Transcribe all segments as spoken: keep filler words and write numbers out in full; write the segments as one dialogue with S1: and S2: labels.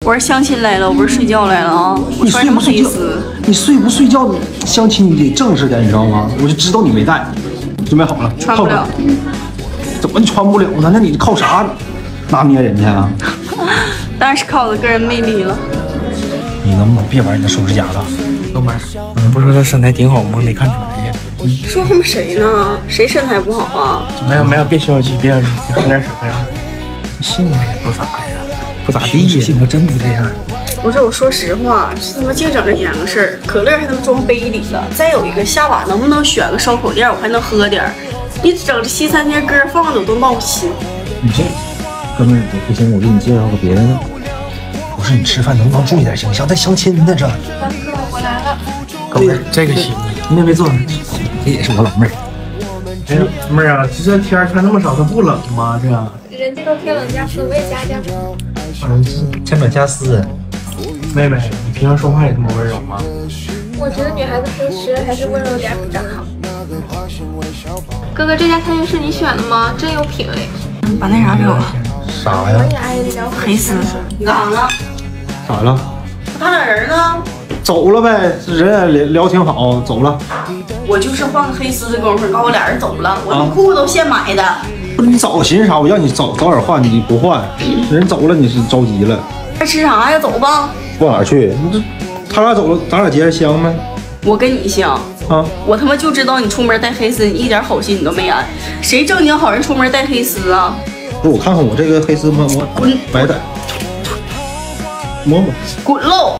S1: 我是相亲来了，我不是睡觉来了啊！我穿什么黑丝？
S2: 你睡不睡觉？你相亲你得正式点，你知道吗？我就知道你没带，准备好了，
S1: 穿不了。
S2: 怎么穿不了呢？那你靠啥拿捏人家啊？
S1: 当然是靠我的个人魅力了。
S2: 你能不能别玩你的手指甲了？
S3: 哥们儿，你不说他身材挺好吗？没看出来呀。
S1: 说他们谁呢？谁身材不好啊？
S3: 没有没有，别消气，别消气，喝点水呀。性格也不咋呀，不咋地，性格真不这样。
S1: 不是，我说实话，是他妈净整这洋事儿。可乐还他妈装杯里了。再有一个，下把能不能选个烧烤店，我还能喝点儿。你整这西餐厅歌放的我都闹心。
S2: 你这哥们儿不行，我给你介绍个别的。不是你吃饭能不能注意点形象？在相亲呢这。
S1: 大哥，我来了。
S3: 哥们儿，这个行，
S2: 你也没坐，这也是我老妹儿。
S3: 哎，妹儿啊，这天儿穿那么少，它不冷吗？这样。
S4: 人家都天冷加丝，我也加加。
S3: 嗯，天冷加丝。妹妹，你平常说话也这么温柔吗？
S4: 我觉得女孩子平时还是温柔点比较好。哥哥，这家餐厅是你选的吗？真有品味。
S1: 把那啥给我。
S2: 啥呀？
S1: 黑丝。你干啥呢？
S2: 咋了？
S1: 他哪人呢？
S2: 走了呗，人也聊聊挺好，走了。
S1: 我就是换个黑丝的功夫，告诉我俩人走了，我这裤子都现买的。
S2: 不是你早寻思啥？我让你早早点换，你不换，人走了你是着急了。
S1: 还吃啥呀？走吧。
S2: 往哪去？你这他俩走了，咱俩结香呗。
S1: 我跟你香
S2: 啊！
S1: 我他妈就知道你出门带黑丝，你一点好心你都没安。谁正经好人出门带黑丝啊？
S2: 不是我看看我这个黑丝摸摸，
S1: 滚，
S2: 白带，摸摸，
S1: 滚喽！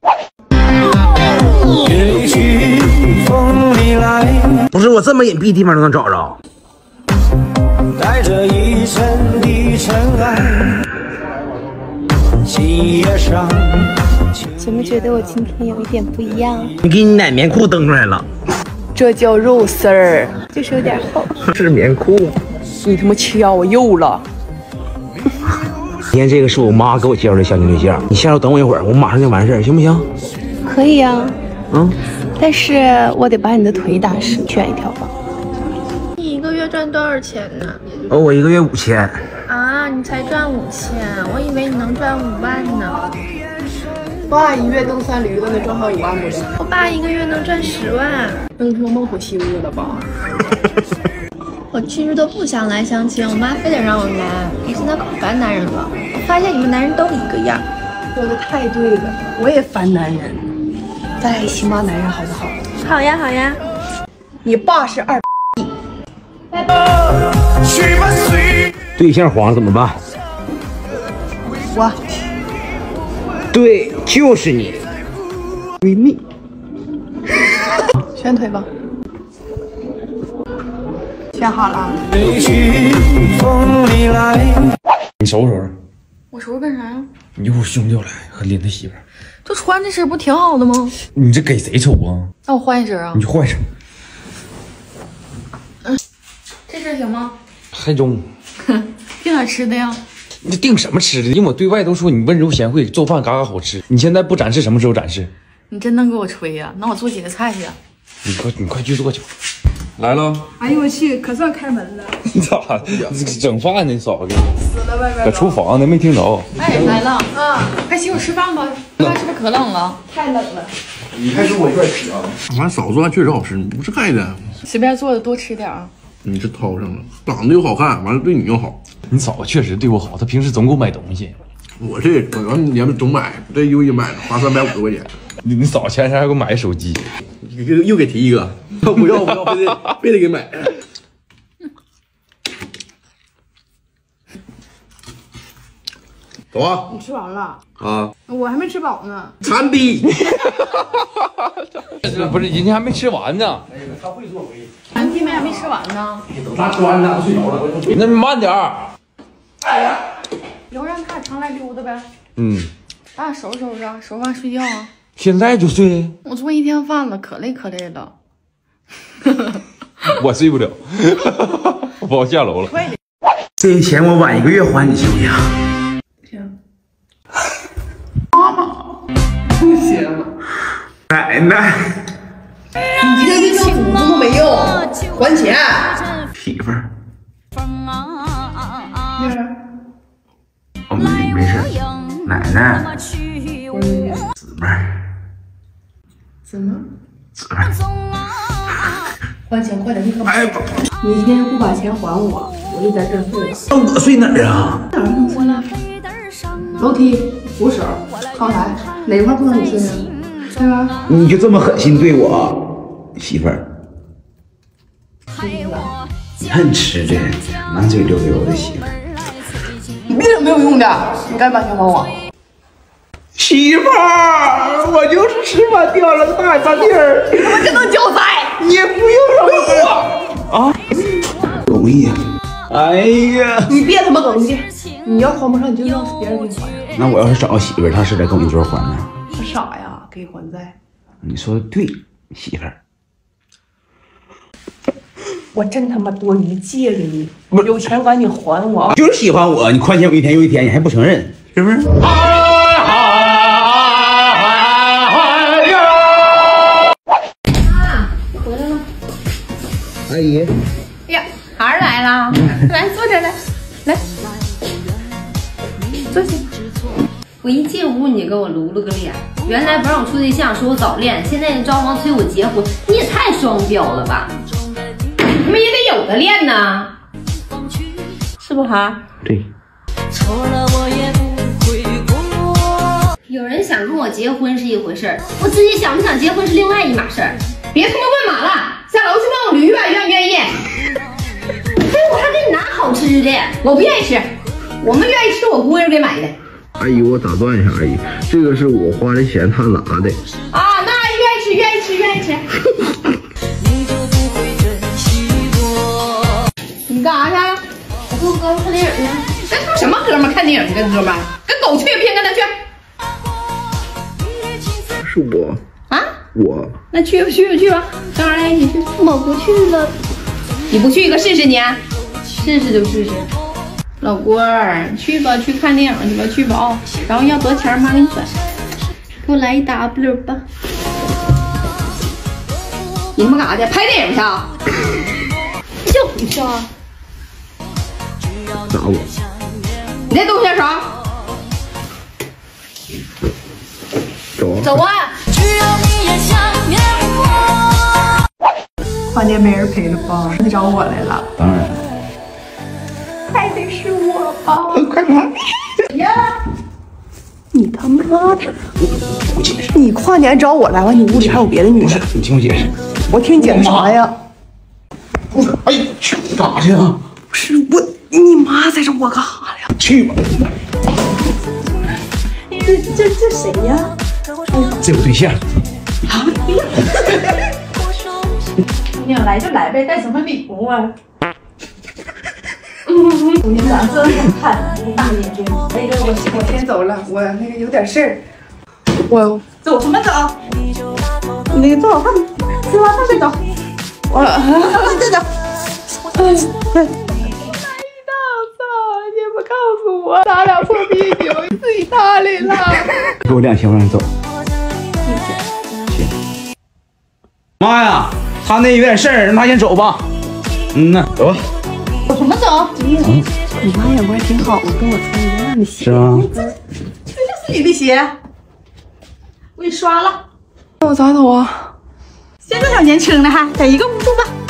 S2: 不是我这么隐蔽地方都能找着。带着一身的尘埃，
S5: 今夜上。怎么觉得我今天有一点不一样？
S2: 你给你奶棉裤蹬出来了，
S5: 这叫肉丝儿，就是有点厚。
S2: 是棉裤。
S5: 你他妈掐我肉了！
S2: 今天这个是我妈给我介绍的相亲对象，你下楼等我一会儿，我马上就完事儿，行不行？
S5: 可以啊。
S2: 嗯。
S5: 但是我得把你的腿打湿，选一条吧。
S4: 你一个月赚多少钱呢？
S2: 哦，我一个月五千。
S4: 啊，你才赚五千，我以为你能赚五万呢。
S5: 爸一月蹬三驴子，能赚好五万不的？
S4: 我爸一个月能赚十万。
S5: 蹬出孟婆西屋了吧？
S4: 我其实都不想来相亲，我妈非得让我来。我现在可烦男人了，我发现你们男人都一个样。
S5: 说的太对了，我也烦男人。咱俩一起骂男人好不好？
S4: 好呀好呀。
S5: 你爸是二。
S4: 拜拜。
S2: 对象黄了怎么办？
S5: 我。
S2: 对，就是你，闺蜜。
S5: 选腿吧。选好了。
S3: 你收拾收拾。
S1: 我收拾干啥呀？
S3: 你一会儿兄弟要来，和拎他媳妇儿。
S1: 就穿这身不挺好的吗？
S3: 你这给谁瞅啊？
S1: 那我换一身啊。
S3: 你就换一身。
S1: 嗯，这身行吗？
S3: 还中。
S1: 订点吃的呀。
S3: 你订什么吃的？因为我对外都说你温柔贤惠，做饭嘎嘎好吃。你现在不展示，什么时候展示？
S1: 你真能给我吹呀？那我做几个菜去。
S3: 你快，你快去做去。来了。
S5: 哎呦我去，可算开门了。
S3: 你咋整饭呢，嫂子？
S5: 死了外边。
S3: 在厨房呢，没听着。
S1: 哎，来了啊！快请我吃饭吧，这饭是不是可冷了？
S5: 太冷了。
S3: 你还说我一块吃啊？
S6: 完嫂子做饭确实好吃，不是盖的。
S1: 随便做的，多吃点啊。
S6: 你是掏上了，长得又好看，完了对你又好。
S3: 你嫂子确实对我好，她平时总给我买东西。
S6: 我这我完年们总买，这又一买了，花三百五十块钱。
S3: 你你嫂前天还给我买手机，
S6: 又又给提一个，不要不要，非得非得给买。走啊！
S5: 你吃完了
S6: 啊？
S5: 我还没吃饱呢。
S6: 馋逼！
S3: 不是人家还没吃完呢。
S6: 他会做回。
S1: 俺弟妹还没吃完呢。
S6: 他吃完了，睡着了。
S3: 那慢点儿。
S1: 以后让他常来溜达呗。
S3: 嗯。
S1: 咱俩收拾收拾，收完睡觉啊。
S3: 现在就睡。
S1: 我做一天饭了，可累可累了。
S3: 我睡不了，我要下楼了。
S1: 快点。
S2: 这钱我晚一个月还你行不行？
S5: 行。妈妈，不行。
S2: 奶奶，
S5: 你这个请祖宗没用，还钱。
S2: 媳妇儿。
S5: 妮儿。
S2: 哦，没没事。奶奶。 姊妹儿，
S5: 怎么？
S2: 姊妹儿，
S5: 还钱快点，你可
S2: 哎不，
S5: 你今天不把钱还我，我就在这儿睡了。
S2: 那我睡哪儿啊？
S5: 哪儿能睡了？楼梯、扶手、靠台，哪块不能你睡啊？对吧？
S2: 你就这么狠心对我，媳妇儿？很吃这满嘴溜溜的媳妇儿。
S5: 你闭嘴没有用的，你赶紧把钱还我。
S2: 媳妇儿，我就是吃饭掉了个大半地儿，
S5: 你他妈真能交代！
S2: 你也不用让我啊！容易啊！哎呀，
S5: 你别他妈耿介，你要还不上你就让别人给你还上。
S2: 那我要是找个媳妇儿，她是得跟我一桌还呢？
S5: 他傻呀，给还债。
S2: 你说的对，媳妇儿。
S5: 我真他妈多余借给你，有钱赶紧还我啊！
S2: 就是喜欢我，你亏欠我一天又一天，你还不承认，是不是？
S4: 回来了。
S2: 阿姨，
S4: 哎呀，孩儿来了，来坐这儿来，来，坐下。我一进屋你就给我撸了个脸，原来不让我处对象，说我早恋，现在着忙催我结婚，你也太双标了吧？你们也得有的练呢，是不孩儿？
S2: 对。
S4: 有人想跟我结婚是一回事儿，我自己想不想结婚是另外一码事儿。别他妈问马了，下楼去问我驴吧，愿不愿意？哎，我还给你拿好吃的，我不愿意吃，我们愿意吃我姑爷给买的。
S6: 阿姨，我打断一下，阿姨，这个是我花的钱，他拿的。
S4: 啊，那愿意吃，愿意吃，愿意吃。你干啥去？我跟我哥们看电影去。跟他什么哥们看电影？跟哥们跟狗去，偏跟他去。
S6: 是我
S4: 啊？
S6: 我
S4: 那去吧去吧去吧，跟二来一起去。我不去了。你不去一个试试你？试试就试试。老郭儿，去吧，去看电影去吧，去吧啊、哦！然后要多少钱，妈给你转。给我来一 W 吧。你他妈干啥去？拍电影去啊？笑你笑啊？
S6: 打我！
S4: 你这东西啥？
S6: 走啊！
S4: 走啊！
S5: 跨年没人陪了吧？你找我来了？
S2: 当然。
S5: 还得是我吧？
S2: 快看！
S5: 呀！你他妈的！你跨年找我来完，你屋里还有别的女的？
S2: 你听我解释。
S5: 我听你解释啥呀？
S2: 哎呀，去干啥去啊？
S5: 不是我，你妈在这，我干啥呀？
S2: 去吧。
S5: 这这这谁呀？
S2: 这我对象。
S5: 啊！你想来就来呗，带什么礼物啊？你咋这么看？大眼睛。那个我我先走了，我那个有点事儿。我走什么走？你那个做好饭，吃完饭再走。我再走。嗯。你不告诉我，咱俩破啤酒自己搭理了。
S2: 给我两千，我让你走。行。妈呀，他那有点事儿，让他先走吧。嗯呐，走吧。
S4: 我什么走？
S5: 嗯，你妈眼光挺好，跟我穿一样的鞋。
S2: 是吗？
S5: 这这就是你的鞋，
S4: 我给你刷了。
S5: 那我咋走啊？
S1: 现在小年轻的还在一个屋住吧。